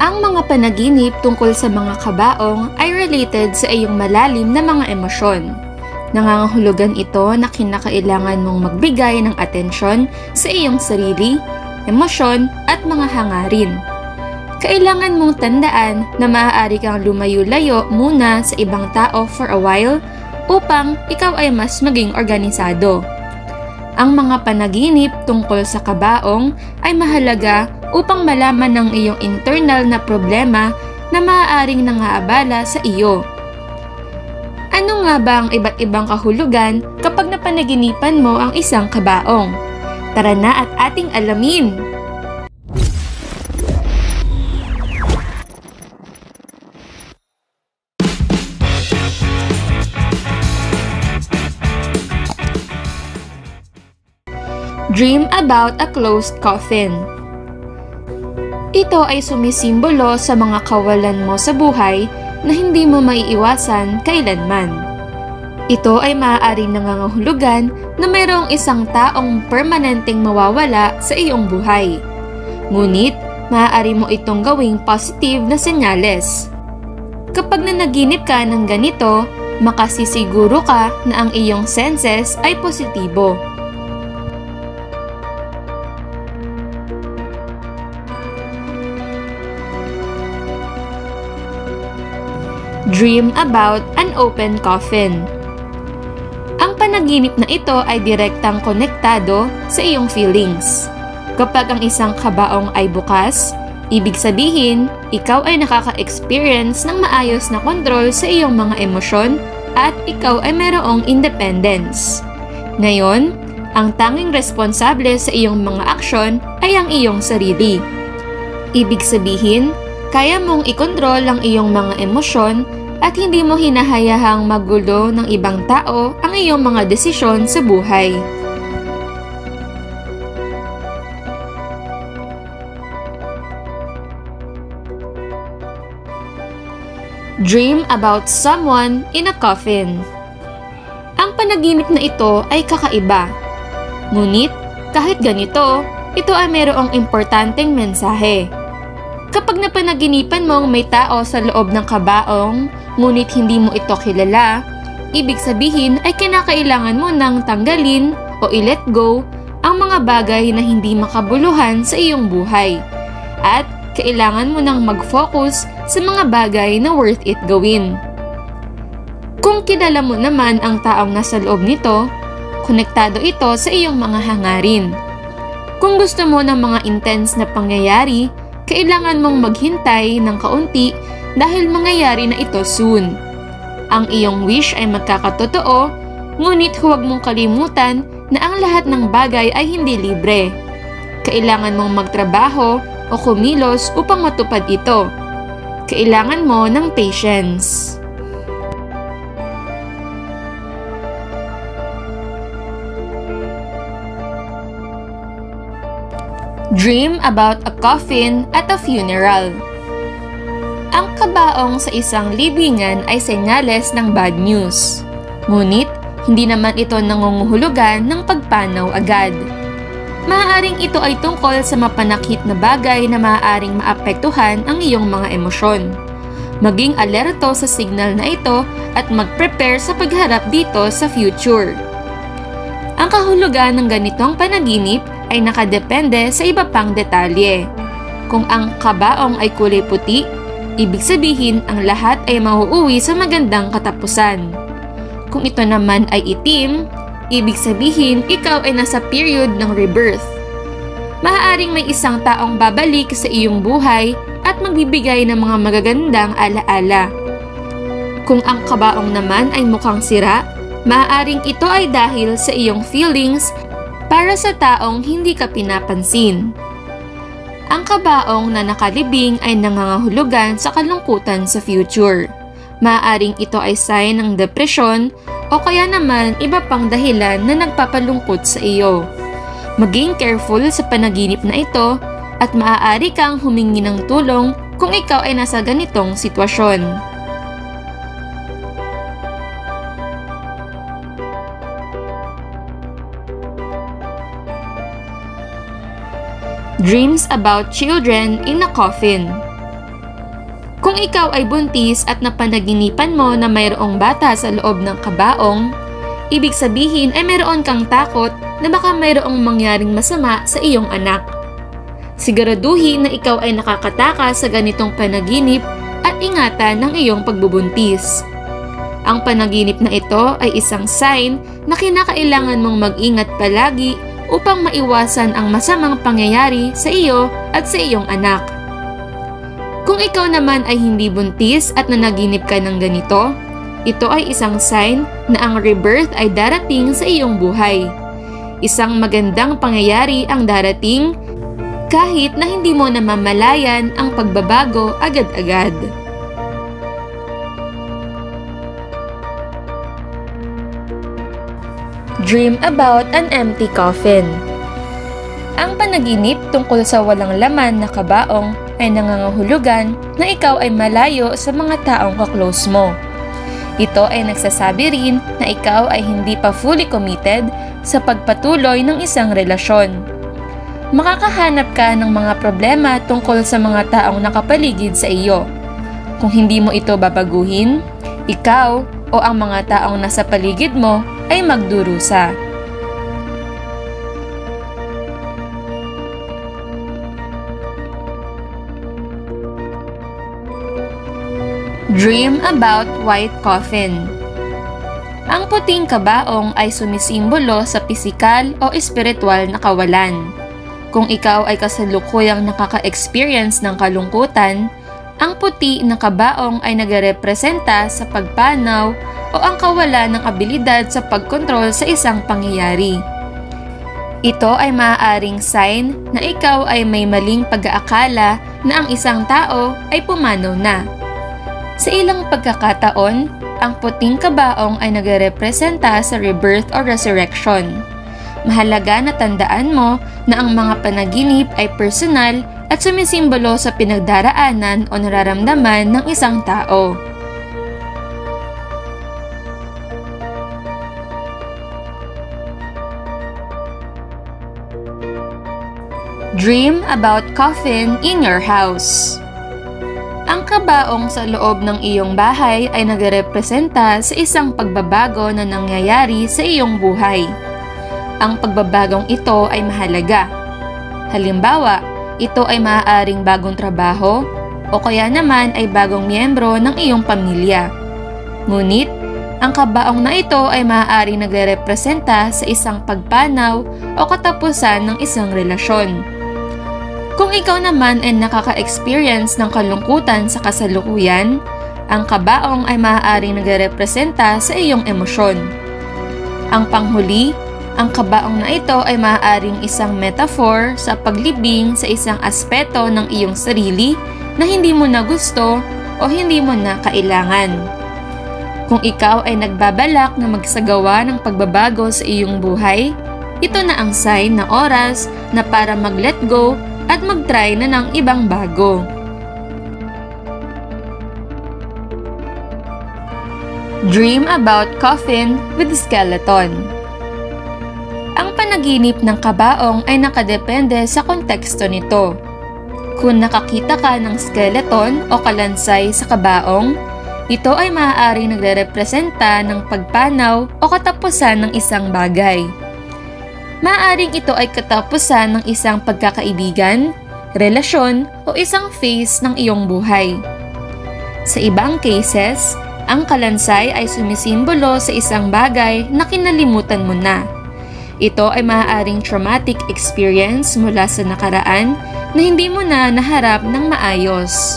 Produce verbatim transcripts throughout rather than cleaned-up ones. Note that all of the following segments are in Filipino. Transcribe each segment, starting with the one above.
Ang mga panaginip tungkol sa mga kabaong ay related sa iyong malalim na mga emosyon. Nangangahulugan ito na kinakailangan mong magbigay ng atensyon sa iyong sarili, emosyon at mga hangarin. Kailangan mong tandaan na maaari kang lumayo-layo muna sa ibang tao for a while upang ikaw ay mas maging organisado. Ang mga panaginip tungkol sa kabaong ay mahalaga upang malaman ng iyong internal na problema na maaaring nangaabala sa iyo. Ano nga ba ang iba't ibang kahulugan kapag napanaginipan mo ang isang kabaong? Tara na at ating alamin! Dream about a closed coffin. Ito ay sumisimbolo sa mga kawalan mo sa buhay na hindi mo maiiwasan kailanman. Ito ay maaaring nangangahulugan na mayroong isang taong permanenteng mawawala sa iyong buhay. Ngunit, maaari mo itong gawing positive na senyales. Kapag nanaginip ka ng ganito, makasisiguro ka na ang iyong senses ay positibo. Dream about an open coffin. Ang panaginip na ito ay direktang konektado sa iyong feelings. Kapag ang isang kabaong ay bukas, ibig sabihin, ikaw ay nakaka-experience ng maayos na kontrol sa iyong mga emosyon at ikaw ay mayroong independence. Ngayon, ang tanging responsable sa iyong mga aksyon ay ang iyong sarili. Ibig sabihin, kaya mong ikontrol ang iyong mga emosyon at hindi mo hinahayahang magulo ng ibang tao ang iyong mga desisyon sa buhay. Dream about someone in a coffin. Ang panaginip na ito ay kakaiba. Ngunit, kahit ganito, ito ay mayroong importanteng mensahe. Kapag napanaginipan mong may tao sa loob ng kabaong, ngunit hindi mo ito kilala, ibig sabihin ay kinakailangan mo nang tanggalin o i-let go ang mga bagay na hindi makabuluhan sa iyong buhay. At kailangan mo nang mag-focus sa mga bagay na worth it gawin. Kung kilala mo naman ang taong nasa loob nito, konektado ito sa iyong mga hangarin. Kung gusto mo ng mga intense na pangyayari, kailangan mong maghintay ng kaunti dahil mangyayari na ito soon. Ang iyong wish ay magkakatotoo, ngunit huwag mong kalimutan na ang lahat ng bagay ay hindi libre. Kailangan mong magtrabaho o kumilos upang matupad ito. Kailangan mo ng patience. Dream about a coffin at a funeral. Ang kabaong sa isang libingan ay senyales ng bad news. Ngunit, hindi naman ito nangunguhulugan ng pagpanaw agad. Maaaring ito ay tungkol sa mapanakit na bagay na maaaring maapektuhan ang iyong mga emosyon. Maging alerto sa signal na ito at mag-prepare sa pagharap dito sa future. Ang kahulugan ng ganitong panaginip ay nakadepende sa iba pang detalye. Kung ang kabaong ay kulay puti, ibig sabihin ang lahat ay mauuwi sa magandang katapusan. Kung ito naman ay itim, ibig sabihin ikaw ay nasa period ng rebirth. Maaaring may isang taong babalik sa iyong buhay at magbibigay ng mga magagandang alaala. Kung ang kabaong naman ay mukhang sira, maaaring ito ay dahil sa iyong feelings para sa taong hindi ka pinapansin. Ang kabaong na nakalibing ay nangangahulugan sa kalungkutan sa future. Maaaring ito ay sign ng depresyon o kaya naman iba pang dahilan na nagpapalungkot sa iyo. Maging careful sa panaginip na ito at maaari kang humingi ng tulong kung ikaw ay nasa ganitong sitwasyon. Dreams about children in a coffin. Kung ikaw ay buntis at napanaginipan mo na mayroong bata sa loob ng kabaong, ibig sabihin ay mayroon kang takot na baka mayroong mangyaring masama sa iyong anak. Siguraduhin na ikaw ay nakakatakas sa ganitong panaginip at ingatan ng iyong pagbubuntis. Ang panaginip na ito ay isang sign na kinakailangan mong mag-ingat palagi upang maiwasan ang masamang pangyayari sa iyo at sa iyong anak. Kung ikaw naman ay hindi buntis at nanaginip ka ng ganito, ito ay isang sign na ang rebirth ay darating sa iyong buhay. Isang magandang pangyayari ang darating kahit na hindi mo namamalayan ang pagbabago agad-agad. Dream about an empty coffin. Ang panaginip tungkol sa walang laman na kabaong ay nangangahulugan na ikaw ay malayo sa mga taong kaklose mo. Ito ay nagsasabi rin na ikaw ay hindi pa fully committed sa pagpatuloy ng isang relasyon. Makakahanap ka ng mga problema tungkol sa mga taong nakapaligid sa iyo. Kung hindi mo ito babaguhin, ikaw o ang mga taong nasa paligid mo ay magdurusa. Dream about white coffin. Ang puting kabaong ay sumisimbolo sa pisikal o espiritual na kawalan. Kung ikaw ay kasalukuyang nakaka-experience ng kalungkutan, ang puti na kabaong ay nagrepresenta sa pagpanaw o ang kawalan ng abilidad sa pagkontrol sa isang pangyayari. Ito ay maaaring sign na ikaw ay may maling pag-aakala na ang isang tao ay pumanaw na. Sa ilang pagkakataon, ang puting kabaong ay nagrepresenta sa rebirth o resurrection. Mahalaga na tandaan mo na ang mga panaginip ay personal at sumisimbolo sa pinagdaraanan o nararamdaman ng isang tao. Dream about coffin in your house. Ang kabaong sa loob ng iyong bahay ay nagrepresenta sa isang pagbabago na nangyayari sa iyong buhay. Ang pagbabagong ito ay mahalaga. Halimbawa, ito ay maaaring bagong trabaho o kaya naman ay bagong miyembro ng iyong pamilya. Ngunit, ang kabaong na ito ay maaaring nagrepresenta sa isang pagpanaw o katapusan ng isang relasyon. Kung ikaw naman ay nakaka-experience ng kalungkutan sa kasalukuyan, ang kabaong ay maaaring nagrepresenta sa iyong emosyon. Ang panghuli, ang kabaong na ito ay maaaring isang metaphor sa paglibing sa isang aspeto ng iyong sarili na hindi mo na gusto o hindi mo na kailangan. Kung ikaw ay nagbabalak na magsagawa ng pagbabago sa iyong buhay, ito na ang sign na oras na para mag-let go at mag-try na ng ibang bago. Dream about coffin with skeleton. Ang panaginip ng kabaong ay nakadepende sa konteksto nito. Kung nakakita ka ng skeleton o kalansay sa kabaong, ito ay maaaring nagrerepresenta ng pagpanaw o katapusan ng isang bagay. Maaaring ito ay katapusan ng isang pagkakaibigan, relasyon o isang phase ng iyong buhay. Sa ibang cases, ang kalansay ay sumisimbolo sa isang bagay na kinalimutan mo na. Ito ay maaaring traumatic experience mula sa nakaraan na hindi mo na naharap ng maayos.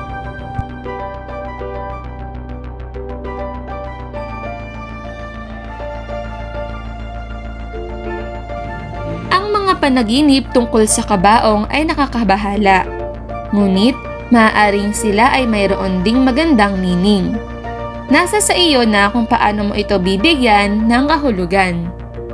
Panaginip tungkol sa kabaong ay nakakabahala. Ngunit, maaaring sila ay mayroon ding magandang meaning. Nasa sa iyo na kung paano mo ito bibigyan ng kahulugan.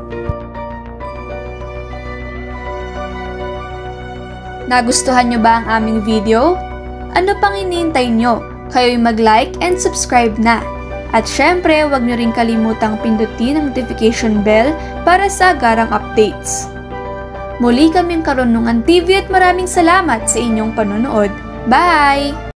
Nagustuhan nyo ba ang aming video? Ano pang hinihintay nyo? Kayo'y mag-like and subscribe na. At syempre, huwag nyo rin kalimutang pindutin ang notification bell para sa agarang updates. Muli kaming Karunungan T V at maraming salamat sa inyong panonood. Bye!